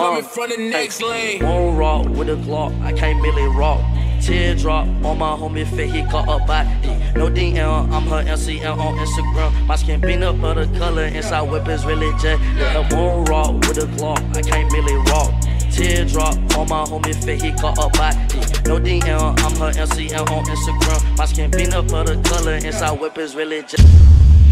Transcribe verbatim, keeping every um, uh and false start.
coming from the next lane. Won't rock with a Glock, I can't really rock. Teardrop on my homie fit, he caught up by it. No D M, I'm her M C M on Instagram. My skin peanut butter color, inside whip is really jet. Yeah, won't rock with a Glock, I can't really rock. Teardrop on my homie fit, he caught up by it. No D M, I'm her M C M on Instagram. My skin peanut butter color, inside whip is really jet.